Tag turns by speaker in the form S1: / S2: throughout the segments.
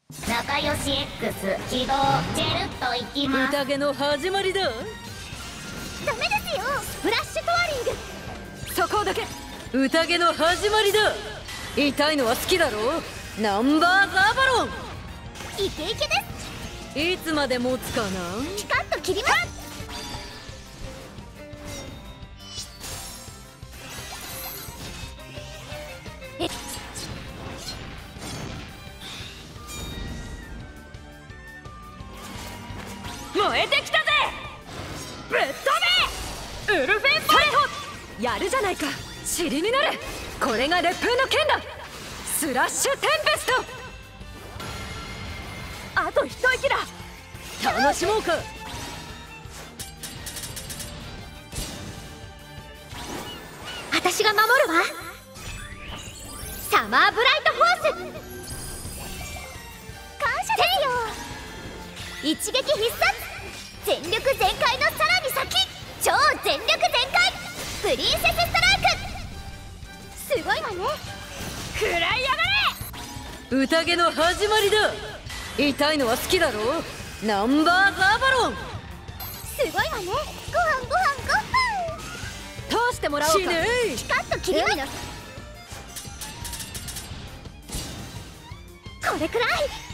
S1: 仲良し X 起動。ジェルっと行きます。
S2: 宴の始まりだ。
S3: ダメですよ、スプラッシュトワリング。
S2: そこだけ。宴の始まりだ。痛いのは好きだろ。ナンバーガーバロン。
S3: イケイケです。
S2: いつまで持つかな。
S3: ピカッと切ります。
S2: 燃えてきたぜ。ぶっ飛べウルフェンファイト。やるじゃないか。塵になる。これが烈風の剣だ。スラッシュテンペスト。あと一息だ。楽しもうか。
S3: 私が守るわ。サマーブライトフォース。感謝ですよ。一撃必殺。全力全開のさらに先。超全力全開プリンセスストライク。すごいわね。
S2: 食らいやがれ。宴の始まりだ。痛いのは好きだろ。ナンバーガーバロン。
S3: すごいわね。ご飯ご飯
S2: 通してもらおうか。
S3: ピカッと切ります。これくらい。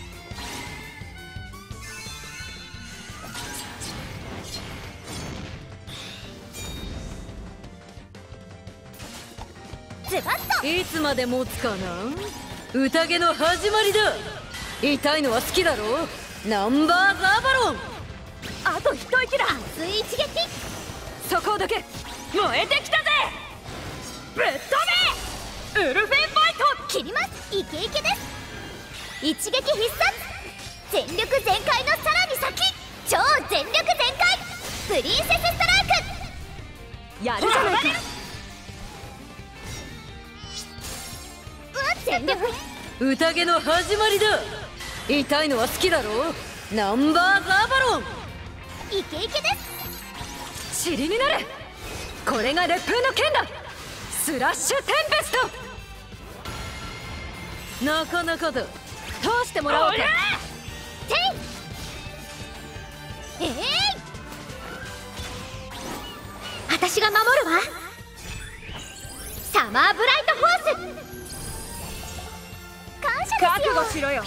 S3: ズバッと。
S2: いつまで持つかな。宴の始まりだ。痛いのは好きだろ。ナンバーガーバロン。あと一息だ。
S3: 熱い一撃。
S2: そこだけ。燃えてきたぜ。ぶっ飛べウルフェンファイト。
S3: 切ります。イケイケです。一撃必殺。全力全開のさらに先。超全力全開プリンセスストライク。
S2: やるじゃないか。
S3: 全力。
S2: 宴の始まりだ。痛いのは好きだろ。ナンバーガーバロン。
S3: イケイケです。
S2: 塵になる。これが烈風の剣だ。スラッシュテンペスト。なかなかだ。通してもらおうか。
S3: 私が守るわ。サマーブライトフォース。感謝ですよ。
S2: 覚悟しろよ。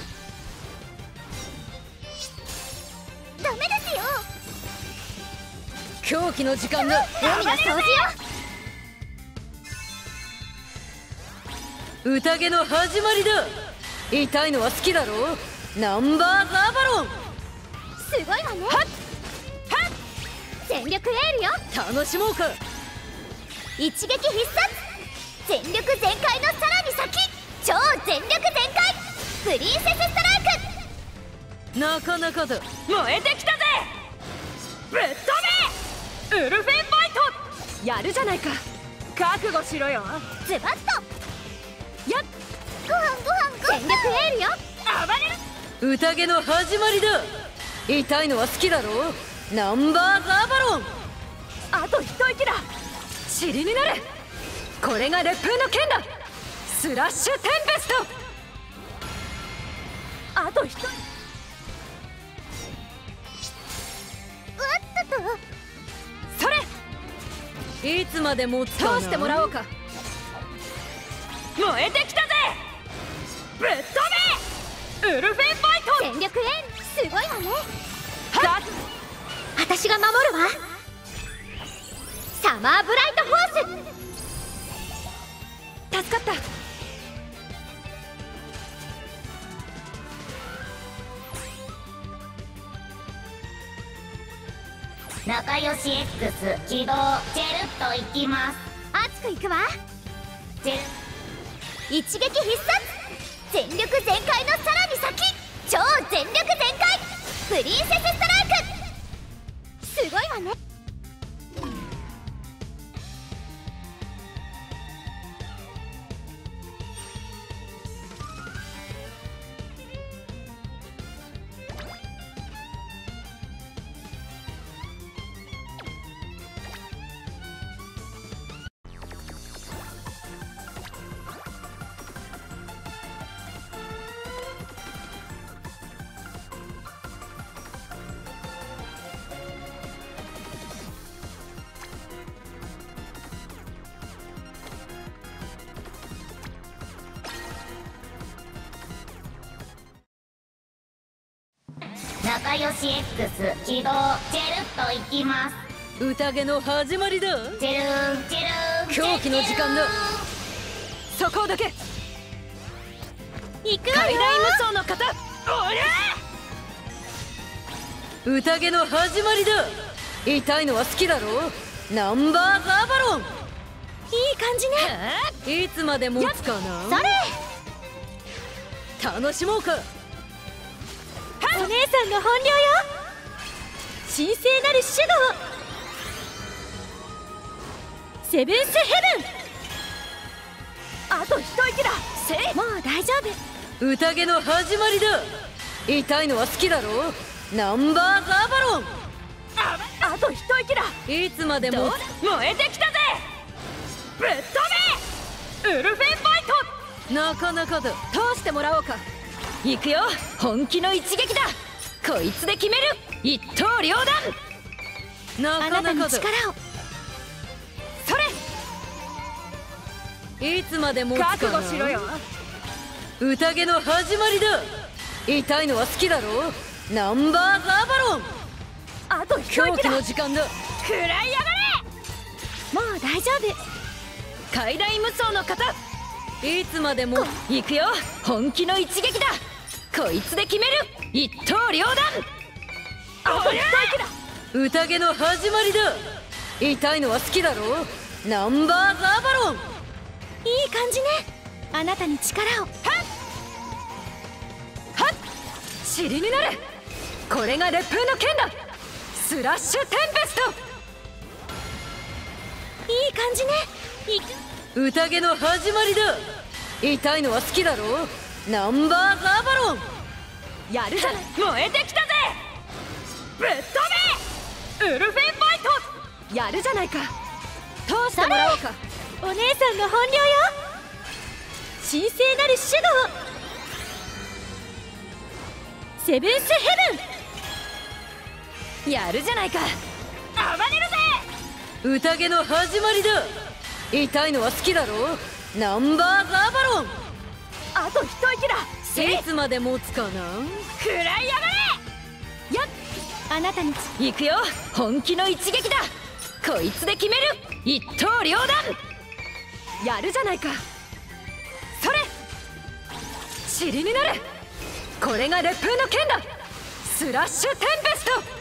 S3: ダメですよ。
S2: 狂気の時間だ。
S3: 海の掃除よ。
S2: 宴の始まりだ。痛いのは好きだろ。ナンバーガーバロン。
S3: すごいわね。全力エールよ。
S2: 楽しもうか。
S3: 一撃必殺。全力全開のさらに先。超全力全開プリンセスストライク。
S2: なかなかだ。燃えてきたぜ。ぶっ飛べウルフェンファイト。やるじゃないか。覚悟しろよ。
S3: ズバッと。
S2: やっ
S3: ご飯全力エールよ。
S2: 暴れる。宴の始まりだ。痛いのは好きだろ。ナンバーガーバロン。あと一息だ。塵になる。これが烈風の剣だ。スラッシュテンペスト。あと一息。それ。いつまで持つかな。通してもらおうか。燃えてきたぜ。ぶっ飛べウルフェンファイト。
S3: 全力エール。すごいわね。私が守るわ。サマーブライトフォース。
S2: 助かった。
S1: 仲良し X 起動。ジェルっと行きます。
S3: 熱くいくわ。
S1: ジェル
S3: 一撃必殺。全力全開のさらに先。超全力全開プリンセスストライク。すごいわね。
S1: 仲良し X 起動。ジェルっと行きます。
S2: 宴の始まりだ。
S1: ジェルジェル
S2: 狂気の時間だ。そこだけ
S3: 行くわよ。
S2: 傀儡無双の方、おりゃ宴の始まりだ。痛いのは好きだろ、ナンバーガーバロン。
S3: いい感じね。
S2: いつまで持つかな。
S3: それ
S2: 楽しもうか。
S3: お姉さんの本領よ。神聖なる守護、セブンスヘブン。あと一息だ。もう大丈夫。
S2: 宴の始まりだ。痛いのは好きだろ、ナンバーガーバロン。
S3: あと一息だ。
S2: いつまでも
S3: 燃えてきたぜ。ぶっ飛べウルフェンファイト。
S2: なかなかだ。
S3: 通してもらおうか。行くよ、本気の一撃だ。こいつで決める。一刀両断。
S2: なかなかだ。
S3: あなたに力を。それ
S2: いつまで持つかな。
S3: 覚悟しろよ。
S2: 宴の始まりだ。痛いのは好きだろ、ナンバーガーバロン。
S3: あと一
S2: 狂気
S3: 息だ。
S2: の時間だ。
S3: 食らいやがれ。もう大丈夫。
S2: 傀儡無双の方、いつまでも
S3: 行くよ、本気の一撃だ。こいつで決める。一刀両断。あと一息だ。
S2: 宴の始まりだ。痛いのは好きだろ、ナンバーガーバロン。
S3: いい感じね。あなたに力を。はっはっ
S2: 塵になる。これが烈風の剣だ。スラッシュテンペスト。
S3: いい感じね。
S2: 宴の始まりだ。痛いのは好きだろ、ナンバーガーバロン。
S3: やるじゃない。
S2: 燃えてきたぜ。
S3: ぶっ飛べウルフェンファイト。やるじゃないか。通してもらおうか。お姉さんの本領よ。神聖なる守護、セブンスヘブン。やるじゃないか。暴れるぜ。
S2: 宴の始まりだ。痛いのは好きだろ、ナンバーガーバロン。
S3: あと一息だ。
S2: いつまで持つかな。
S3: 食らいやがれ。やっあなたに行くよ、本気の一撃だ。こいつで決める。一刀両断。やるじゃないか。それ
S2: 塵になる。これが烈風の剣だ。スラッシュテンペスト。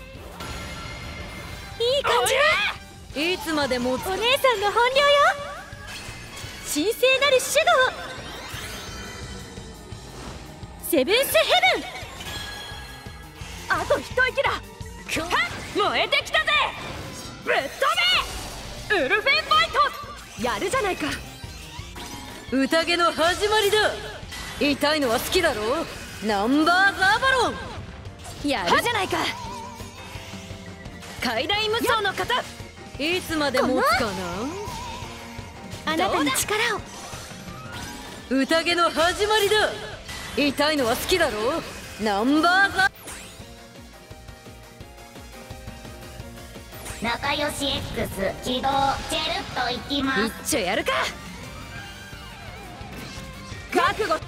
S3: いい感じね。
S2: いつまで持つか。
S3: お姉さんの本領よ。神聖なる守護、セブンスヘブン。あと一息だ。はっ燃えてきたぜ。ぶっ飛べウルフェンファイト。やるじゃないか。
S2: 宴の始まりだ。痛いのは好きだろ、ナンバーガーバロン。
S3: やるじゃないか。
S2: 傀儡無双の方、いつまで持つかな。
S3: あなたに力を。
S2: 宴の始まりだ。痛いのは好きだろ、ナンバーガー。
S1: 仲良し X 起動。ジェルっと行きます。
S3: 一丁やるか。覚悟。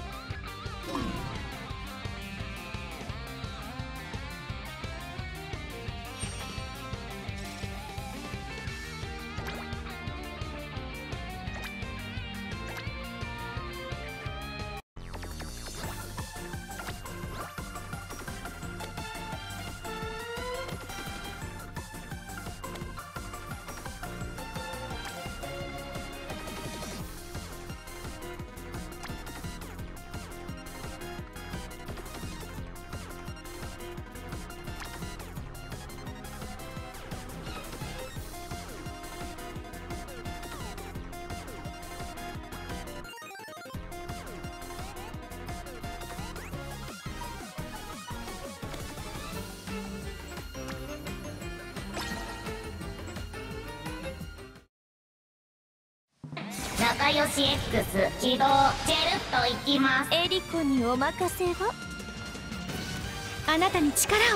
S1: 仲良し X 起動。ジェルっと行きます。
S3: エリコにお任せを。あなたに力を。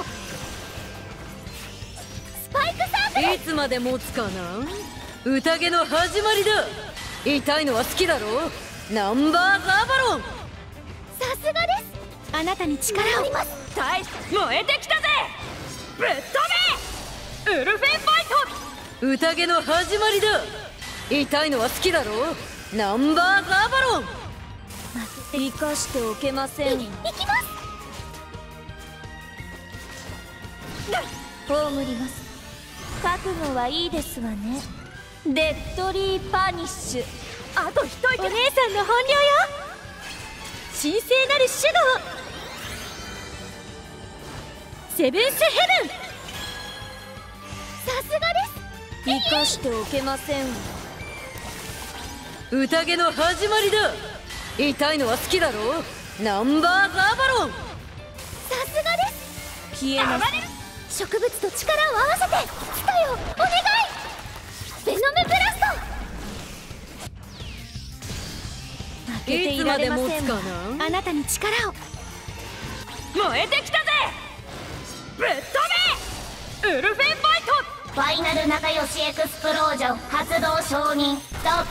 S3: スパイクサークル。
S2: いつまで持つかな。宴の始まりだ。痛いのは好きだろ、ナンバーガーバロン。
S3: さすがです。 あなたに力を。ります。
S2: 燃えてきたぜ。ぶっ飛べウルフェンファイト。宴の始まりだ。痛いのは好きだろ。ナンバーガーバロン。生かしておけません。
S3: 行きます。葬ります。覚悟はいいですわね。デッドリーパニッシュ。
S2: あと一息。
S3: お姉さんの本領よ。神聖なるシュドウ。セブンスヘブン。さすがです。
S2: 生かしておけません。宴の始まりだ。痛いのは好きだろ。ナンバーガーバロン。
S3: さすがです。
S2: 消えなさい。
S3: 植物と力を合わせて。来たよ、お願い。ベノムブラスト。負けていられません。
S2: いつまで持つかな。
S3: あなたに力を。
S2: 燃えてきたぜ。ぶっ飛べウルフェンファイト。
S1: ファイナル仲良しエクスプロージョン発動承認。ドッカーン。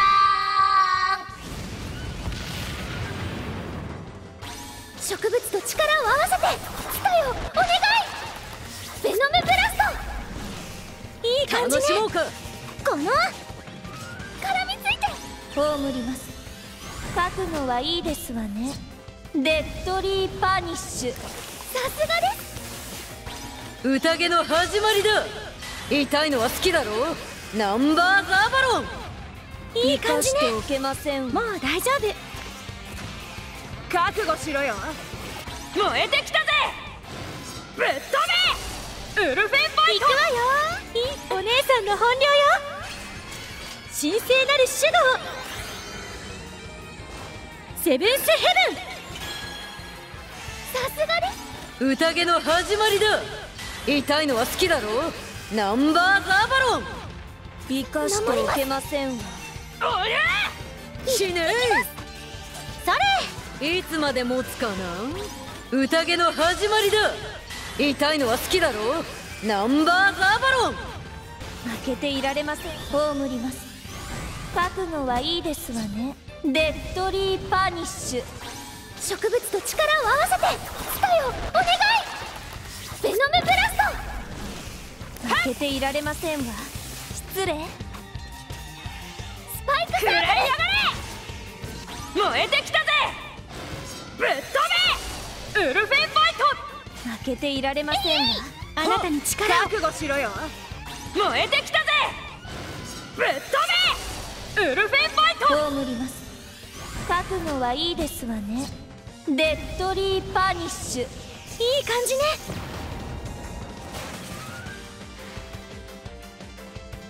S3: 植物と力を合わせて。来たよ、お願い。ベノムブラスト。いい感じね。
S2: 楽しもうか。
S3: この絡みついて。葬ります。覚悟はいいですわね。デッドリーパニッシュ。さすがです。
S2: 宴の始まりだ。痛いのは好きだろ。ナンバーガーバロン。
S3: いい感じね。
S2: 生かしておけません。
S3: もう大丈夫。
S2: 覚悟しろよ。燃えてきたぜ。ぶっ飛べウルフェンファイト。
S3: 行くわよ。お姉さんの本領よ。神聖なるシュドウ。セブンスヘブン。さすがです。
S2: 宴の始まりだ。痛いのは好きだろ。ナンバーガーバロン。生かしておけませんわ。おりゃ死ね。
S3: それ。
S2: いつまで持つかな。宴の始まりだ。痛いのは好きだろ。ナンバーガーバロン。
S3: 負けていられません。葬ります。覚悟はいいですわね。デッドリーパニッシュ。植物と力を合わせて。来たよ、お願い。ベノムブラスト。負けていられませんわ。失礼。スパイク。
S2: 食らいやがれ。燃えてきたぜ。ぶっ飛べウルフェンファイト。
S3: 負けていられませんわ。あなたに力を。
S2: 覚悟しろよ。燃えてきたぜ。ぶっ飛べウルフェンファイト。
S3: 葬ります。覚悟はいいですわね。デッドリーパニッシュ。いい感じね。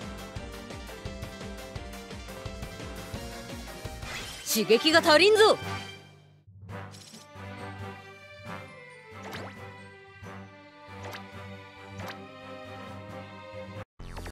S2: 刺激が足りんぞ。